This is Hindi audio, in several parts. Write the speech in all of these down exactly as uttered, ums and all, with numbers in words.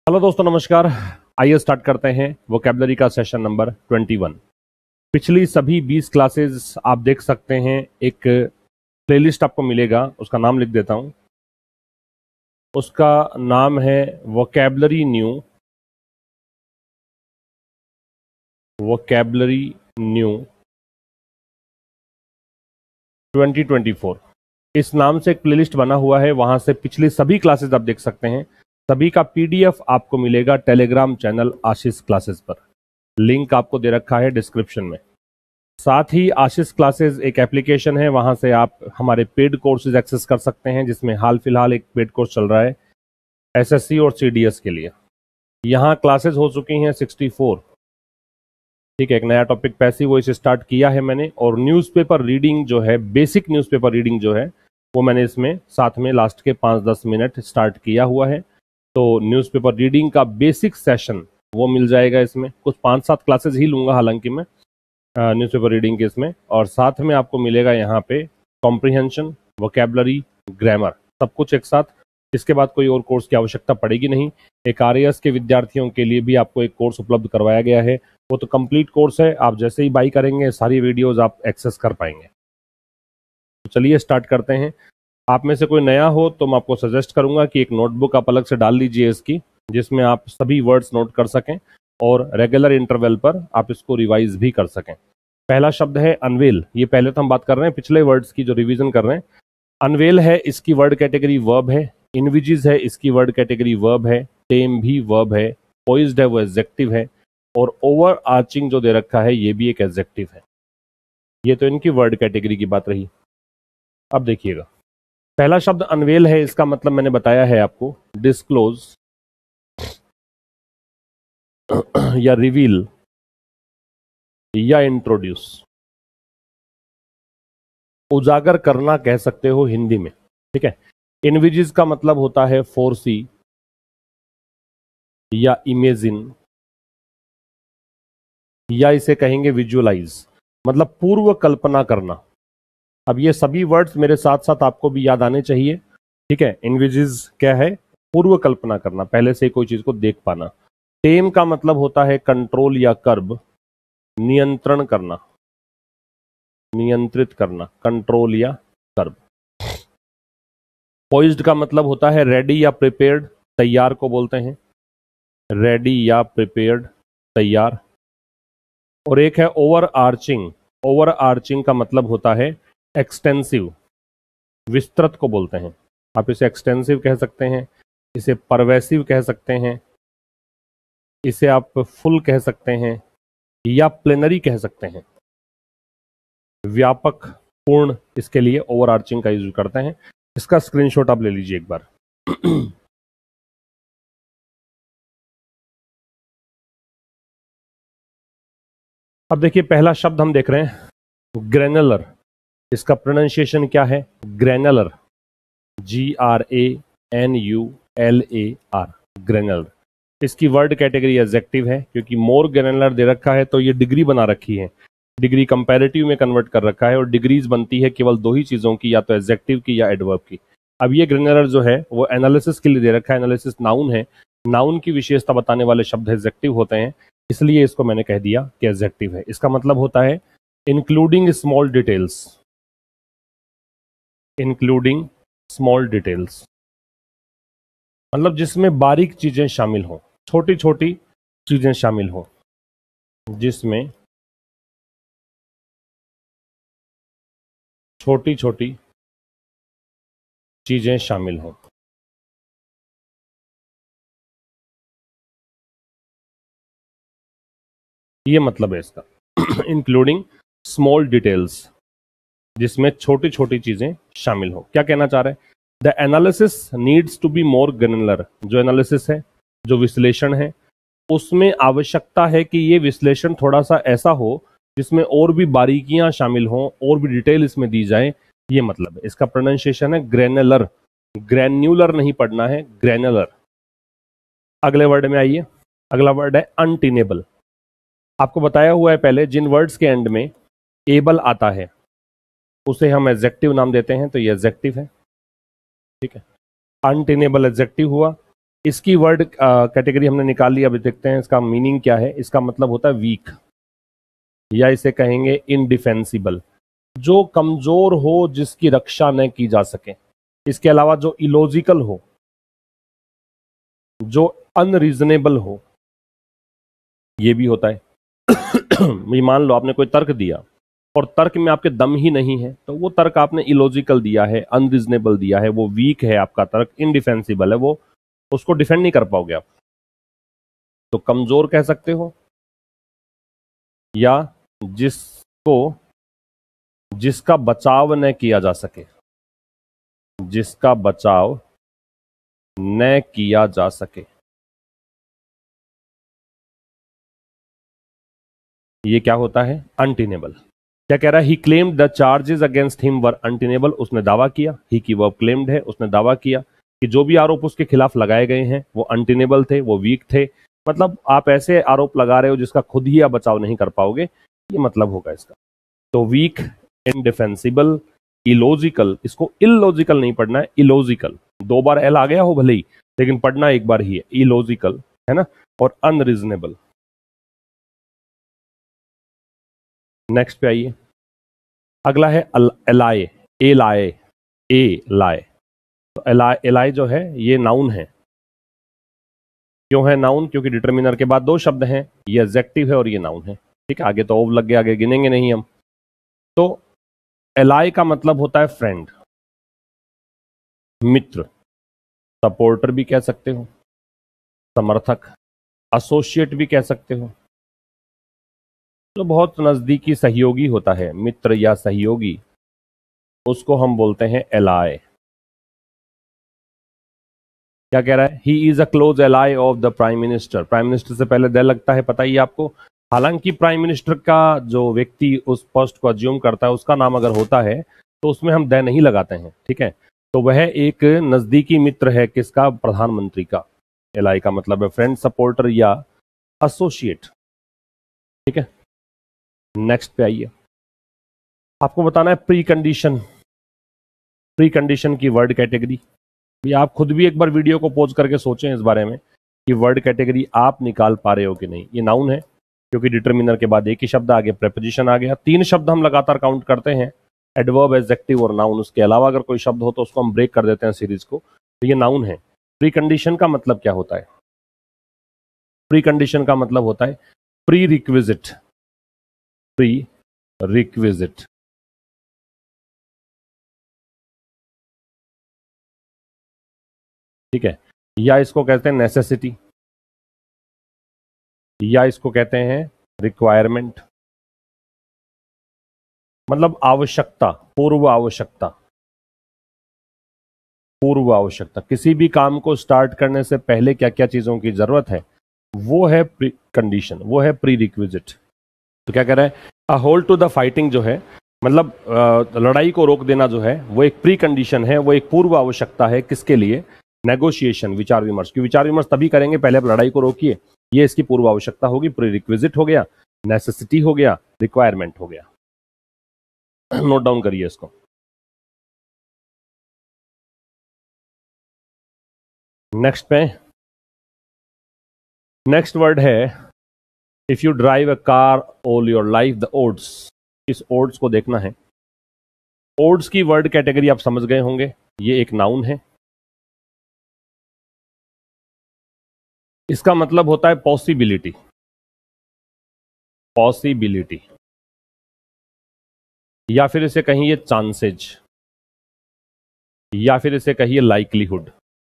हेलो दोस्तों, नमस्कार। आइए स्टार्ट करते हैं वोकैबुलरी का सेशन नंबर इक्कीस। पिछली सभी बीस क्लासेस आप देख सकते हैं। एक प्लेलिस्ट आपको मिलेगा, उसका नाम लिख देता हूं। उसका नाम है vocabulary new vocabulary new twenty twenty four. इस नाम से एक प्लेलिस्ट बना हुआ है, वहां से पिछली सभी क्लासेस आप देख सकते हैं। सभी का पीडीएफ आपको मिलेगा टेलीग्राम चैनल आशीष क्लासेस पर। लिंक आपको दे रखा है डिस्क्रिप्शन में। साथ ही आशीष क्लासेस एक एप्लीकेशन है, वहां से आप हमारे पेड कोर्सेज एक्सेस कर सकते हैं, जिसमें हाल फिलहाल एक पेड कोर्स चल रहा है एसएससी और सीडीएस के लिए। यहाँ क्लासेस हो चुकी हैं चौंसठ। ठीक है, एक नया टॉपिक पैसिव वॉइस स्टार्ट किया है मैंने, और न्यूज़पेपर रीडिंग जो है, बेसिक न्यूज़पेपर रीडिंग जो है, वो मैंने इसमें साथ में लास्ट के पाँच दस मिनट स्टार्ट किया हुआ है। तो न्यूज़पेपर रीडिंग का बेसिक सेशन वो मिल जाएगा इसमें। कुछ पाँच सात क्लासेस ही लूँगा हालांकि मैं न्यूज़पेपर रीडिंग के इसमें, और साथ में आपको मिलेगा यहाँ पे कॉम्प्रिहेंशन, वोकैबुलरी, ग्रामर, सब कुछ एक साथ। इसके बाद कोई और कोर्स की आवश्यकता पड़ेगी नहीं। एक आरएएस के विद्यार्थियों के लिए भी आपको एक कोर्स उपलब्ध करवाया गया है, वो तो कंप्लीट कोर्स है। आप जैसे ही बाई करेंगे सारी वीडियोस आप एक्सेस कर पाएंगे। तो चलिए स्टार्ट करते हैं। आप में से कोई नया हो तो मैं आपको सजेस्ट करूंगा कि एक नोटबुक आप अलग से डाल लीजिए इसकी, जिसमें आप सभी वर्ड्स नोट कर सकें और रेगुलर इंटरवल पर आप इसको रिवाइज भी कर सकें। पहला शब्द है अनवेल। ये पहले तो हम बात कर रहे हैं पिछले वर्ड्स की जो रिवीजन कर रहे हैं। अनवेल है, इसकी वर्ड कैटेगरी वर्ब है। इनविजिज है, इसकी वर्ड कैटेगरी वर्ब है। टेम भी वर्ब है। पॉइज्ड है, वो एडजेक्टिव है। और ओवर आर्चिंग जो दे रखा है ये भी एक एडजेक्टिव है। ये तो इनकी वर्ड कैटेगरी की बात रही। अब देखिएगा, पहला शब्द अनवेल है, इसका मतलब मैंने बताया है आपको, डिस्क्लोज या रिवील या इंट्रोड्यूस। उजागर करना कह सकते हो हिंदी में, ठीक है। इनविजिज का मतलब होता है फोरसी या इमेजिन, या इसे कहेंगे विजुअलाइज, मतलब पूर्व कल्पना करना। अब ये सभी वर्ड्स मेरे साथ साथ आपको भी याद आने चाहिए, ठीक है। इनविजिज क्या है? पूर्व कल्पना करना, पहले से कोई चीज को देख पाना। टेम का मतलब होता है कंट्रोल या कर्ब, नियंत्रण करना, नियंत्रित करना, कंट्रोल या कर्ब। पॉइज्ड का मतलब होता है रेडी या प्रिपेयर्ड, तैयार को बोलते हैं, रेडी या प्रिपेयर्ड, तैयार। और एक है ओवर आर्चिंग। ओवर आर्चिंग का मतलब होता है एक्सटेंसिव, विस्तृत को बोलते हैं। आप इसे एक्सटेंसिव कह सकते हैं, इसे परवेसिव कह सकते हैं, इसे आप फुल कह सकते हैं, या प्लेनरी कह सकते हैं। व्यापक, पूर्ण, इसके लिए ओवर आर्चिंग का यूज करते हैं। इसका स्क्रीनशॉट आप ले लीजिए एक बार। अब देखिए, पहला शब्द हम देख रहे हैं ग्रेनुलर। इसका प्रोनाउंसिएशन क्या है? Granular, G R A N U L A R, granular. इसकी वर्ड कैटेगरी एडजेक्टिव है, क्योंकि मोर ग्रेनुलर दे रखा है तो ये डिग्री बना रखी है, डिग्री कंपैरेटिव में कन्वर्ट कर रखा है, और डिग्रीज बनती है केवल दो ही चीजों की, या तो एडजेक्टिव की या एडवर्ब की। अब ये ग्रेनुलर जो है वो एनालिसिस के लिए दे रखा है। एनालिसिस नाउन है, नाउन की विशेषता बताने वाले शब्द एडजेक्टिव होते हैं, इसलिए इसको मैंने कह दिया कि एडजेक्टिव है। इसका मतलब होता है including small details, including small details, मतलब जिसमें बारीक चीजें शामिल हों, छोटी छोटी चीजें शामिल हों, जिसमें छोटी छोटी चीजें शामिल हों। ये मतलब है इसका, इंक्लूडिंग स्मॉल डिटेल्स, जिसमें छोटी छोटी चीजें शामिल हो। क्या कहना चाह रहे हैं? The analysis needs to be more granular. जो एनालिसिस है, जो विश्लेषण है, उसमें आवश्यकता है कि ये विश्लेषण थोड़ा सा ऐसा हो जिसमें और भी बारीकियां शामिल हों, और भी डिटेल इसमें दी जाए। ये मतलब है। इसका प्रोनाउंसिएशन है ग्रेनुलर, ग्रेन्युलर नहीं पढ़ना है, ग्रेनुलर। अगले वर्ड में आइए। अगला वर्ड है अनटिनेबल। आपको बताया हुआ है पहले, जिन वर्ड्स के एंड में एबल आता है उसे हम एडजेक्टिव नाम देते हैं, तो ये एडजेक्टिव है, ठीक है। अनटिनेबल एडजेक्टिव हुआ। इसकी वर्ड कैटेगरी हमने निकाल ली। अभी देखते हैं इसका मीनिंग क्या है। इसका मतलब होता है वीक, या इसे कहेंगे इनडिफेंसिबल, जो कमजोर हो, जिसकी रक्षा न की जा सके। इसके अलावा जो इलॉजिकल हो, जो अनरीजनेबल हो, ये भी होता है। मान लो आपने कोई तर्क दिया और तर्क में आपके दम ही नहीं है, तो वो तर्क आपने इलॉजिकल दिया है, अनरीजनेबल दिया है, वो वीक है आपका तर्क, इनडिफेंसिबल है, वो उसको डिफेंड नहीं कर पाओगे आप। तो कमजोर कह सकते हो, या जिसको जिसका बचाव न किया जा सके, जिसका बचाव न किया जा सके। ये क्या होता है? अनटेनेबल। क्या कह रहा है? He claimed the charges against him were untenable. उसने दावा किया, ही की वर्ब क्लेम्ड है, उसने दावा किया कि जो भी आरोप उसके खिलाफ लगाए गए हैं वो अनटेनेबल थे, वो वीक थे। मतलब आप ऐसे आरोप लगा रहे हो जिसका खुद ही आप बचाव नहीं कर पाओगे, ये मतलब होगा इसका। तो वीक, इनडिफेंसिबल, इलॉजिकल। इसको इलॉजिकल नहीं पढ़ना है, इलॉजिकल। दो बार एल आ गया हो भले ही, लेकिन पढ़ना एक बार ही है, इलॉजिकल, है ना। और अनरीजनेबल। नेक्स्ट पे आइए। अगला है एलाए, ए लाए, ए लाए। तो एलाए, एलाए जो है ये नाउन है। क्यों है नाउन? क्योंकि डिटर्मिनर के बाद दो शब्द हैं, ये एडजेक्टिव है और ये नाउन है। ठीक है, आगे तो ओव लग गया, आगे गिनेंगे नहीं हम। तो एलाए का मतलब होता है फ्रेंड, मित्र, सपोर्टर भी कह सकते हो, समर्थक, एसोसिएट भी कह सकते हो। तो बहुत नजदीकी सहयोगी होता है, मित्र या सहयोगी, उसको हम बोलते हैं एलाए। क्या कह रहा है? He is a close ally of the prime minister. Prime minister से पहले द लगता है, पता ही आपको। हालांकि प्राइम मिनिस्टर का जो व्यक्ति उस पोस्ट को अज्यूम करता है, उसका नाम अगर होता है तो उसमें हम द नहीं लगाते हैं। ठीक है, तो वह एक नजदीकी मित्र है किसका? प्रधानमंत्री का। एलाय का मतलब है फ्रेंड, सपोर्टर या एसोसिएट। ठीक है, नेक्स्ट पे आइए। आपको बताना है प्री कंडीशन। प्री कंडीशन की वर्ड कैटेगरी भी आप खुद भी एक बार वीडियो को पॉज करके सोचें इस बारे में कि वर्ड कैटेगरी आप निकाल पा रहे हो कि नहीं। ये नाउन है क्योंकि डिटरमिनर के बाद एक ही शब्द आगे प्रेपोजिशन आ गया। तीन शब्द हम लगातार काउंट करते हैं, एडवर्ब, एडजेक्टिव और नाउन। उसके अलावा अगर कोई शब्द हो तो उसको हम ब्रेक कर देते हैं सीरीज को। तो ये नाउन है। प्री कंडीशन का मतलब क्या होता है? प्री कंडीशन का मतलब होता है प्री रिक्विजिट। Pre requisite. ठीक है, या इसको कहते हैं नेसेसिटी, या इसको कहते हैं रिक्वायरमेंट, मतलब आवश्यकता, पूर्व आवश्यकता। पूर्व आवश्यकता, किसी भी काम को स्टार्ट करने से पहले क्या क्या चीजों की जरूरत है, वो है प्री कंडीशन, वो है प्री रिक्विजिट। तो क्या कह रहा है? A hold to the fighting जो है, मतलब लड़ाई को रोक देना जो है, वो एक प्री कंडीशन है, वो एक पूर्व आवश्यकता है। किसके लिए? नेगोशिएशन, विचार विमर्श। की विचार विमर्श तभी करेंगे, पहले आप लड़ाई को रोकिए। ये इसकी पूर्व आवश्यकता होगी। प्री रिक्विजिट हो गया, नेसेसिटी हो गया, रिक्वायरमेंट हो गया। नोट डाउन करिए इसको। नेक्स्ट पे, नेक्स्ट वर्ड है if you drive a car all your life the odds. इस ओड्स को देखना है। ओड्स की वर्ड कैटेगरी आप समझ गए होंगे, ये एक नाउन है। इसका मतलब होता है पॉसिबिलिटी। पॉसिबिलिटी, या फिर इसे कहिए चांसेज, या फिर इसे कहिए लाइकलीहुड।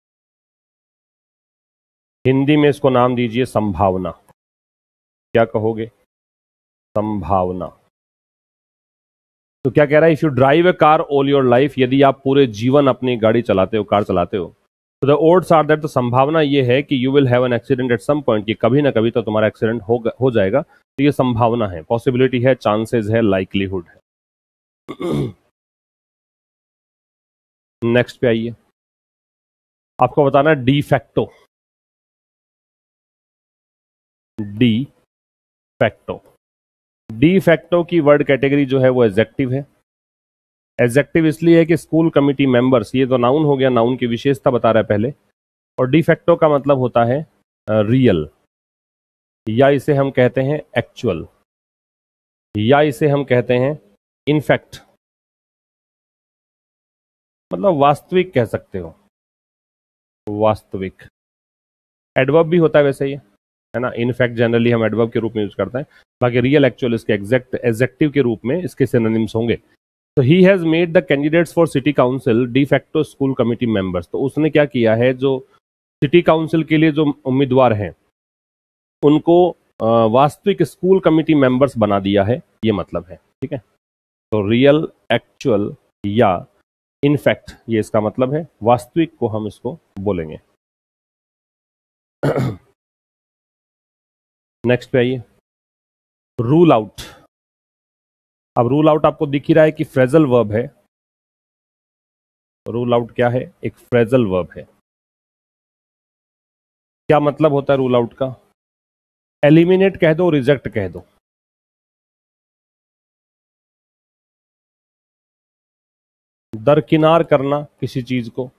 हिंदी में इसको नाम दीजिए संभावना। क्या कहोगे? संभावना। तो क्या कह रहा है? If you drive a car all your life, यदि आप पूरे जीवन अपनी गाड़ी चलाते हो, कार चलाते हो, तो द ओड्स आर दैट, तो संभावना ये है कि you will have an accident at some point, कि कभी ना कभी तो तुम्हारा एक्सीडेंट हो हो जाएगा। तो ये संभावना है, पॉसिबिलिटी है, चांसेस है, लाइकलीहुड है। नेक्स्ट पे आइए। आपको बताना है de facto. De facto. De facto की वर्ड कैटेगरी जो है वो एडजेक्टिव है। एडजेक्टिव इसलिए है कि स्कूल कमिटी मेंबर्स, ये तो नाउन हो गया, नाउन की विशेषता बता रहा है पहले। और डिफेक्टो का मतलब होता है रियल, या इसे हम कहते हैं एक्चुअल, या इसे हम कहते हैं इनफैक्ट, मतलब वास्तविक कह सकते हो, वास्तविक। एडवर्ब भी होता है वैसे ही, है ना। इनफैक्ट जनरली हम एडवर्ब के रूप में यूज करते हैं, बाकी रियल एक्चुअल इसके एग्जैक्ट एडजेक्टिव के रूप में इसके सिनोनिम्स होंगे। तो he has made the candidates for city council de facto school committee members. तो उसने क्या किया है, जो सिटी काउंसिल के लिए जो उम्मीदवार हैं उनको वास्तविक स्कूल कमिटी मेंबर्स बना दिया है, ये मतलब है, ठीक है। तो रियल, एक्चुअल या इनफैक्ट, ये इसका मतलब है। वास्तविक को हम इसको बोलेंगे। नेक्स्ट पे आइए, रूल आउट। अब रूल आउट आपको दिख ही रहा है कि फ्रेजल वर्ब है। रूल आउट क्या है, एक फ्रेजल वर्ब है। क्या मतलब होता है रूल आउट का? एलिमिनेट कह दो, रिजेक्ट कह दो। दरकिनार करना किसी चीज को,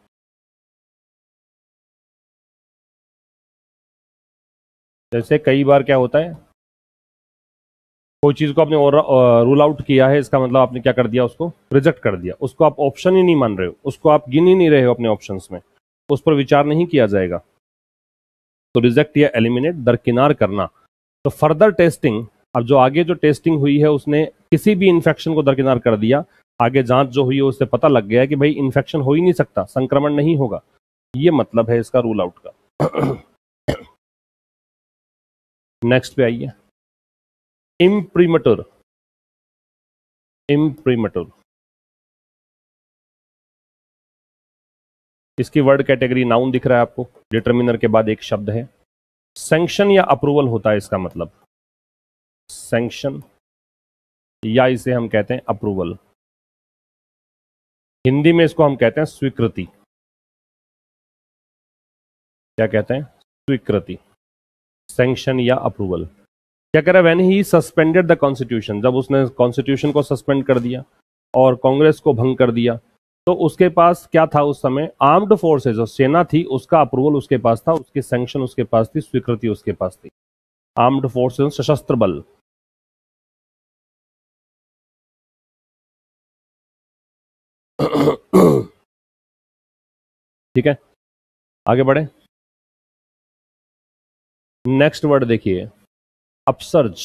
जैसे कई बार क्या होता है, कोई चीज को आपने रूल आउट किया है, इसका मतलब आपने क्या कर दिया, उसको रिजेक्ट कर दिया, उसको आप ऑप्शन ही नहीं मान रहे हो, उसको आप गिन ही नहीं रहे हो अपने ऑप्शंस में, उस पर विचार नहीं किया जाएगा। तो रिजेक्ट या एलिमिनेट, दरकिनार करना। तो फर्दर टेस्टिंग, अब जो आगे जो टेस्टिंग हुई है उसने किसी भी इन्फेक्शन को दरकिनार कर दिया। आगे जांच जो हुई है उससे पता लग गया है कि भाई इन्फेक्शन हो ही नहीं सकता, संक्रमण नहीं होगा। ये मतलब है इसका रूल आउट का। नेक्स्ट पे आइए, इम्प्रीमेटुर। इम्प्रीमेटुर, इसकी वर्ड कैटेगरी नाउन दिख रहा है आपको, डिटर्मिनर के बाद एक शब्द है। सैंक्शन या अप्रूवल होता है इसका मतलब, सैंक्शन या इसे हम कहते हैं अप्रूवल। हिंदी में इसको हम कहते हैं स्वीकृति। क्या कहते हैं? स्वीकृति, सैंक्शन या अप्रूवल। क्या कह रहा है, when he suspended the constitution, जब उसने कॉन्स्टिट्यूशन को सस्पेंड कर दिया और कांग्रेस को भंग कर दिया, तो उसके पास क्या था उस समय, आर्म्ड फोर्सेस, जो सेना थी उसका अप्रूवल उसके पास था, उसकी सैंक्शन उसके पास थी, स्वीकृति उसके पास थी। आर्म्ड फोर्सेस, सशस्त्र बल। ठीक है, आगे बढ़े। नेक्स्ट वर्ड देखिए, अपसर्ज।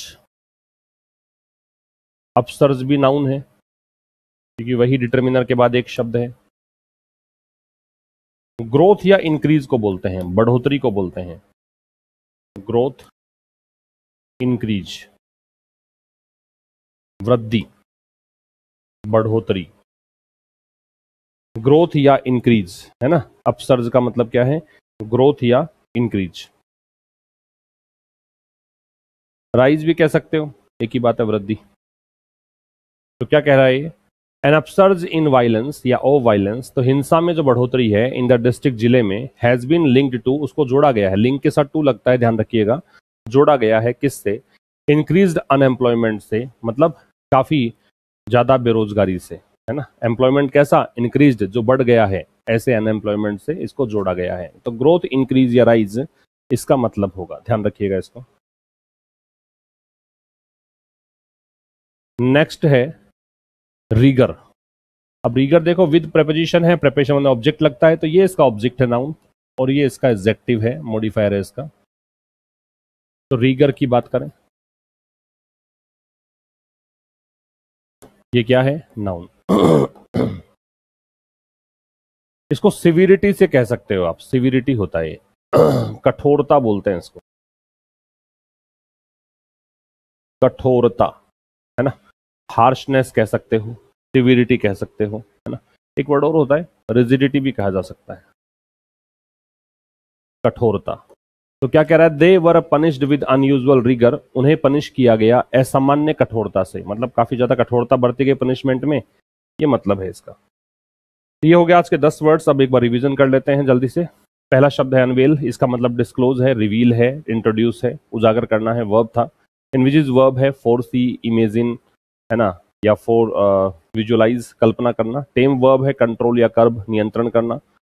अपसर्ज भी नाउन है, क्योंकि वही डिटर्मिनर के बाद एक शब्द है। ग्रोथ या इंक्रीज को बोलते हैं, बढ़ोतरी को बोलते हैं। ग्रोथ, इंक्रीज, वृद्धि, बढ़ोतरी। ग्रोथ या इंक्रीज, है ना। अपसर्ज का मतलब क्या है, ग्रोथ या इंक्रीज। राइज भी कह सकते हो, एक ही बात है, वृद्धि। तो क्या कह रहा है ये, एन अपसर्ज इन वायलेंस या ओ वायलेंस, तो हिंसा में जो बढ़ोतरी है इन द डिस्ट्रिक्ट, जिले में, हैज बीन लिंक्ड टू, उसको जोड़ा गया है, लिंक के साथ टू लगता है, ध्यान रखिएगा, जोड़ा गया है किससे, इंक्रीज्ड अनएम्प्लॉयमेंट से, मतलब काफी ज्यादा बेरोजगारी से, है ना। एम्प्लॉयमेंट कैसा, इंक्रीज्ड, जो बढ़ गया है, ऐसे अनएम्प्लॉयमेंट से इसको जोड़ा गया है। तो ग्रोथ, इंक्रीज या राइज इसका मतलब होगा, ध्यान रखिएगा इसको। नेक्स्ट है रीगर। अब रीगर देखो, विद प्रेपोजिशन है, प्रेपोजिशन मतलब ऑब्जेक्ट लगता है, तो ये इसका ऑब्जेक्ट है नाउन, और ये इसका एडजेक्टिव है, मॉडिफायर है इसका। तो रीगर की बात करें, ये क्या है, नाउन। इसको सिविरिटी से कह सकते हो आप, सिविरिटी होता है ये, कठोरता बोलते हैं इसको, कठोरता, है ना। हार्शनेस कह सकते हो, सिविरिटी कह सकते हो, है ना। एक वर्ड और होता है, रिजिडिटी भी कहा जा सकता है, कठोरता। तो क्या कह रहा है, they were punished with unusual rigour, उन्हें पनिश किया गया असामान्य कठोरता से, मतलब काफी ज्यादा कठोरता बरती गई पनिशमेंट में, ये मतलब है इसका। ये हो गया आज के दस वर्ड्स। अब एक बार रिवीजन कर लेते हैं जल्दी से। पहला शब्द है अनवेल, इसका मतलब डिस्क्लोज है, रिवील है, इंट्रोड्यूस है, उजागर करना है, वर्ब था। इनविजिज वर्ब है, फोर सी, इमेजिन, है ना, या फोर विजुअलाइज, कल्पना करना। टेम वर्ब है, कंट्रोल या कर्ब, नियंत्रण करना।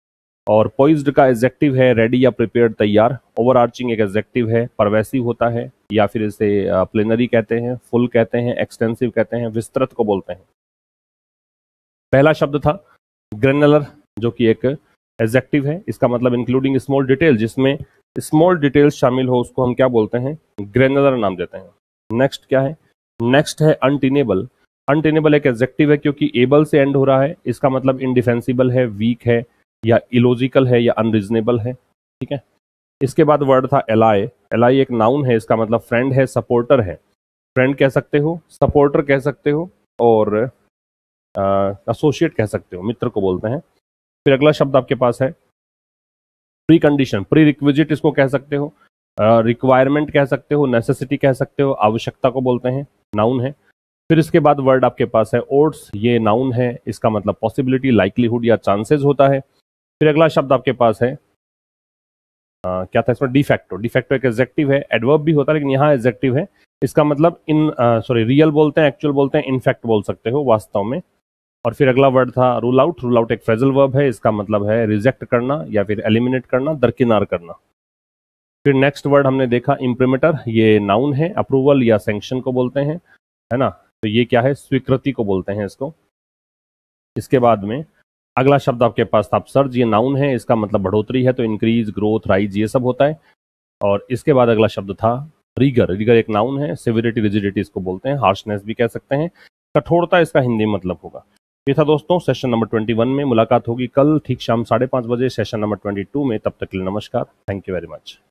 और पोइज्ड का एडजेक्टिव है रेडी या प्रिपेयर्ड, तैयार। ओवरआर्चिंग एक एडजेक्टिव है, परवेसिव होता है, या फिर इसे प्लेनरी कहते हैं, फुल कहते हैं, एक्सटेंसिव कहते हैं, विस्तृत को बोलते हैं। पहला शब्द था ग्रेनुलर, जो कि एक एडजेक्टिव है, इसका मतलब इंक्लूडिंग स्मॉल डिटेल, जिसमें स्मॉल डिटेल्स शामिल हो उसको हम क्या बोलते हैं, ग्रेनुलर नाम देते हैं। नेक्स्ट क्या है, नेक्स्ट है अनटेनेबल। अनटेनेबल एक एडजेक्टिव है क्योंकि एबल से एंड हो रहा है, इसका मतलब इनडिफेंसिबल है, वीक है, या इलॉजिकल है, या अनरीजनेबल है। ठीक है, इसके बाद वर्ड था एलाई। एलाई एक नाउन है, इसका मतलब फ्रेंड है, सपोर्टर है। फ्रेंड कह सकते हो, सपोर्टर कह सकते हो, और एसोसिएट कह सकते हो, मित्र को बोलते हैं। फिर अगला शब्द आपके पास है प्री कंडीशन, प्री रिक्विजिट इसको कह सकते हो, रिक्वायरमेंट कह सकते हो, नेसेसिटी कह सकते हो, आवश्यकता को बोलते हैं, नाउन है। फिर इसके बाद वर्ड आपके पास है ओड्स, ये नाउन है, इसका मतलब पॉसिबिलिटी, लाइक्लीहुड या चांसेस होता है। फिर अगला शब्द आपके पास है आ, क्या था इसमें, डिफेक्टो। डिफेक्टो एक एडजेक्टिव है, एडवर्ब भी होता है, लेकिन यहाँ एडजेक्टिव है, इसका मतलब इन सॉरी रियल बोलते हैं, एक्चुअल बोलते हैं, इनफैक्ट बोल सकते हो, वास्तव में। और फिर अगला वर्ड था रूल आउट। रूल आउट एक फ्रेजल वर्ब है, इसका मतलब है रिजेक्ट करना या फिर एलिमिनेट करना, दरकिनार करना। फिर नेक्स्ट वर्ड हमने देखा इम्प्रिमेटर, ये नाउन है, अप्रूवल या सैंक्शन को बोलते हैं, है ना। तो ये क्या है, स्वीकृति को बोलते हैं इसको। इसके बाद में अगला शब्द आपके पास था अपसर्ज, ये नाउन है, इसका मतलब बढ़ोतरी है, तो इंक्रीज, ग्रोथ, राइज ये सब होता है। और इसके बाद अगला शब्द था रीगर। रीगर एक नाउन है, सिविरिटी, रिजिडिटी इसको बोलते हैं, हार्शनेस भी कह सकते हैं, कठोरता इसका हिंदी मतलब होगा। ये था दोस्तों सेशन नंबर ट्वेंटी वन में। मुलाकात होगी कल ठीक शाम साढ़े पाँच बजे सेशन नंबर ट्वेंटी टू में। तब तक के लिए नमस्कार, थैंक यू वेरी मच।